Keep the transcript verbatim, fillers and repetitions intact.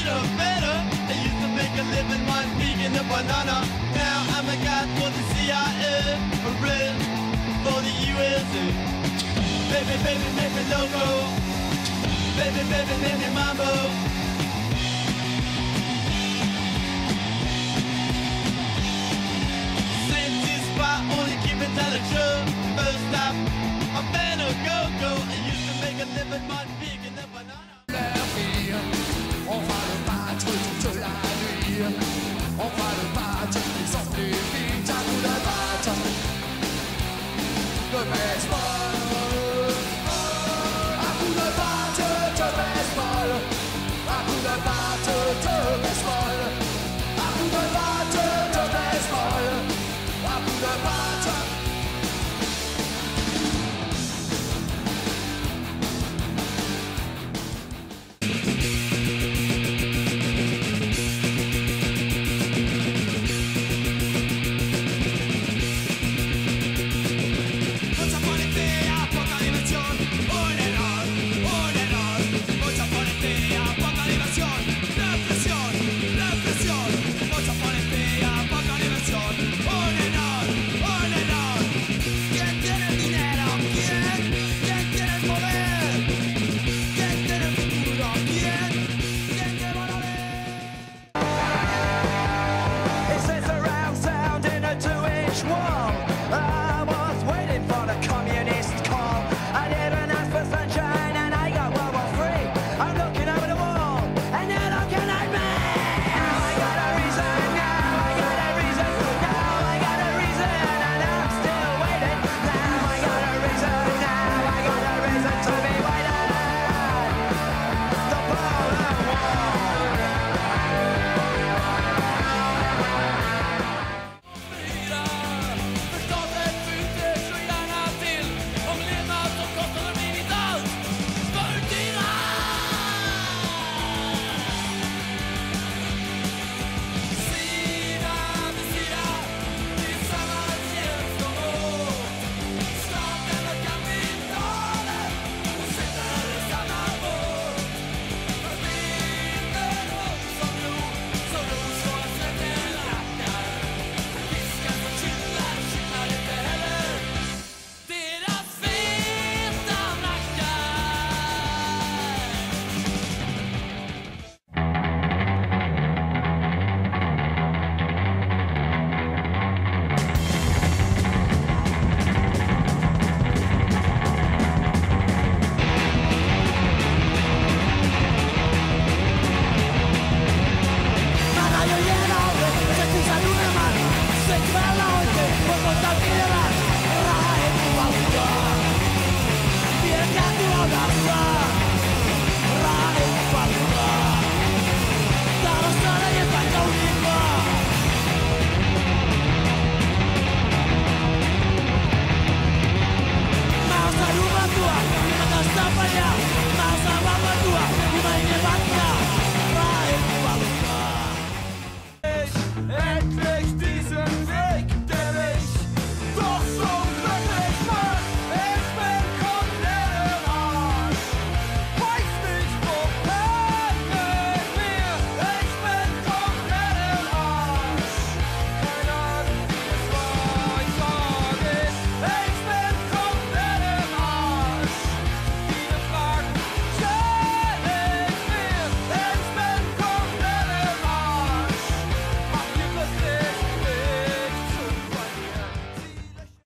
know better. I used to make a living one vegan a banana. Now I'm a guy for the C I A, a red for the U S A. Baby, baby, make me loco. Baby, baby, make me mambo. Same spot, only keep it tell the truth. First stop, I'm fan of go-go. I used to make a living one vegan a banana. On va le battre toute la nuit. On va le battre, ils sont plus vite à coup de batte. De baseball, à coup de batte, de baseball, à coup de batte.